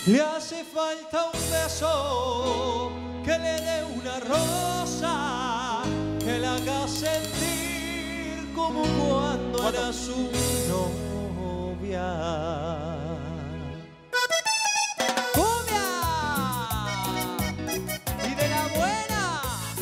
Le hace falta un beso que le dé una rosa, que la haga sentir como cuando era su novia. ¡Cumbia! ¡Y de la buena!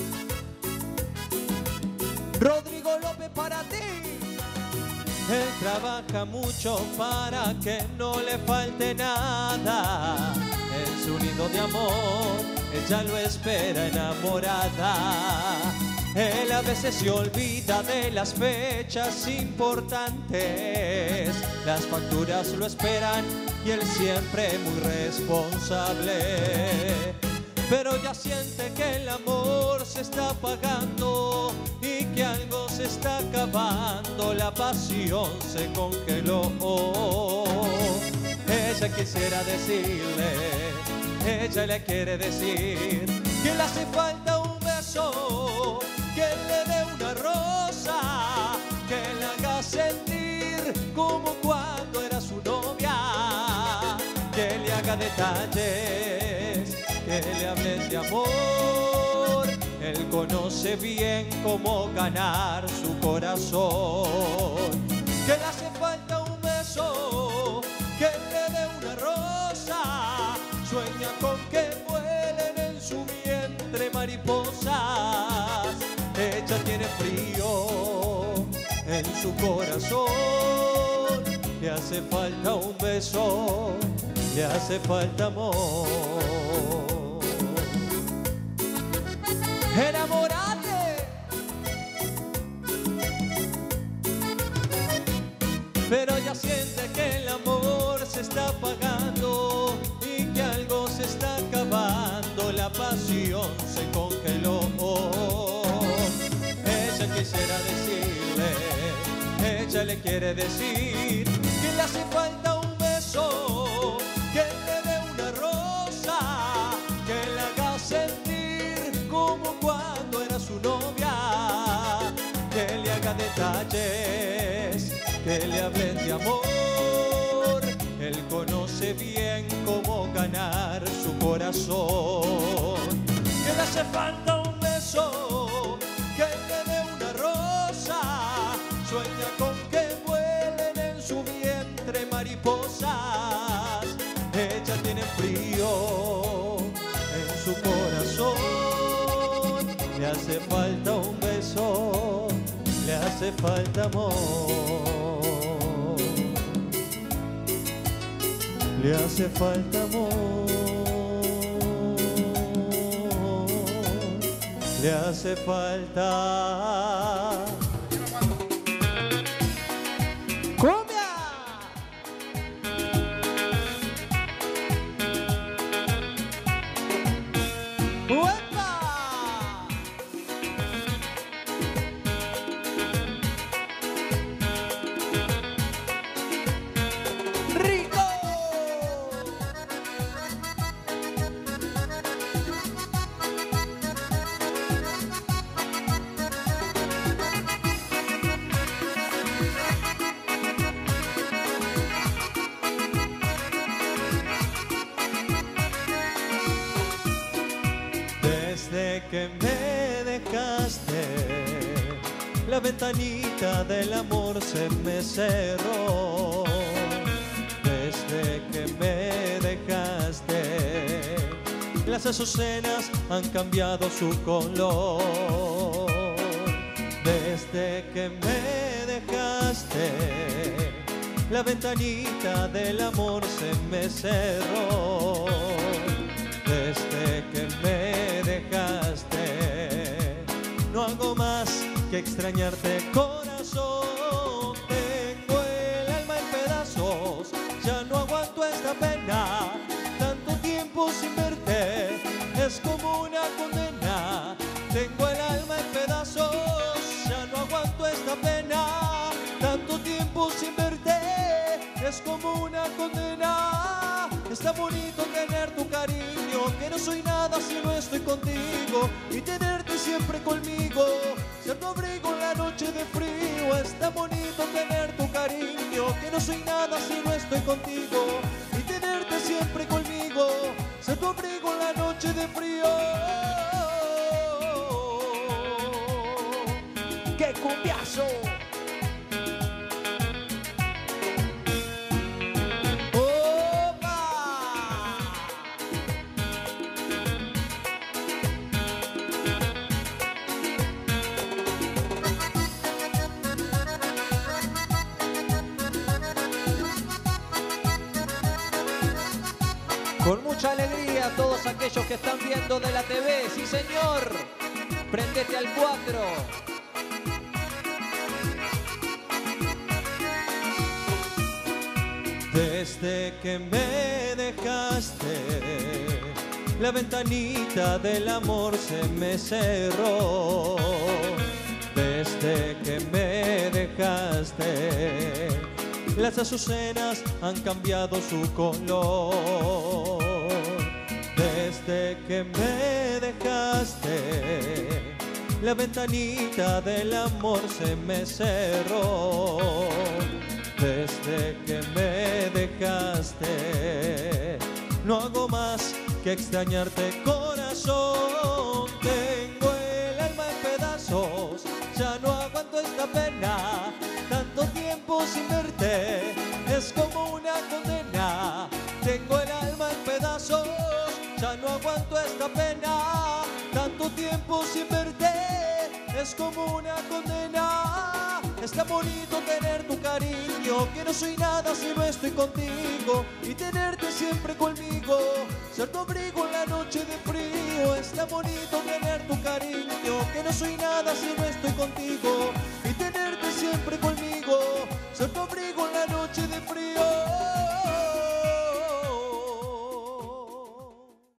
Rodrigo López para ti. Él trabaja mucho para que no le falte nada. En su nido de amor, ella lo espera enamorada. Él a veces se olvida de las fechas importantes. Las facturas lo esperan y él siempre muy responsable. Pero ya siente que el amor se está apagando y que algo se está acabando, la pasión se congeló. Ella quisiera decirle, ella le quiere decir que le hace falta un beso, que le dé una rosa, que le haga sentir como cuando era su novia, que le haga detalles, que le hablen de amor. Él conoce bien cómo ganar su corazón. Que le hace falta un beso, que le dé una rosa. Sueña con que vuelen en su vientre mariposas. Ella tiene frío en su corazón. Le hace falta un beso, le hace falta amor. ¡Enamórate! Pero ya siente que el amor se está apagando y que algo se está acabando, la pasión se congeló. Ella quisiera decirle, ella le quiere decir que le hace falta un beso, que le dé una rosa, que le haga sentir como cuando era su novia, que le haga detalles, que le hablen de amor. Él conoce bien cómo ganar su corazón. Que le hace falta un beso, que le dé una rosa. Sueña con que vuelen en su vientre mariposas. Ella tiene frío en su corazón. Le hace falta un beso, le hace falta amor. Le hace falta amor. Le hace falta cumbia. ¡Uepa! ¡Rico! Desde que me dejaste, la ventanita del amor se me cerró. Desde que me dejaste, las azucenas han cambiado su color. Desde que me dejaste, la ventanita del amor se me cerró. Desde que me dejaste, no hago más que extrañarte, corazón. Tengo el alma en pedazos, ya no aguanto esta pena. Tanto tiempo sin verte es como una condena. Tengo el alma en pedazos, ya no aguanto esta pena. Tanto tiempo sin verte es como una condena. Está bonito tener tu cariño, que no soy nada si no estoy contigo, y tenerte siempre conmigo, ser tu abrigo en la noche de frío. Está bonito tener tu cariño, que no soy nada si no estoy contigo, y tenerte siempre conmigo. conmigo, ser tu abrigo en la noche de frío. ¡Qué cumbiazo! Con mucha alegría a todos aquellos que están viendo de la TV, sí señor, prendete al 4. Desde que me dejaste, la ventanita del amor se me cerró. Desde que me dejaste, las azucenas han cambiado su color. Desde que me dejaste, la ventanita del amor se me cerró. Desde que me dejaste, no hago más que extrañarte, corazón. Tengo el alma en pedazos, ya no aguanto esta pena. Tanto tiempo sin verte es como una condena. Tengo el alma en pedazos, ya no aguanto esta pena. Tanto tiempo sin verte es como una condena. Es tan bonito tener tu cariño, que no soy nada si no estoy contigo, y tenerte siempre conmigo, ser tu abrigo en la noche de frío. Es tan bonito tener tu cariño, que no soy nada si no estoy contigo, y tenerte siempre conmigo, ser tu abrigo en la noche de frío.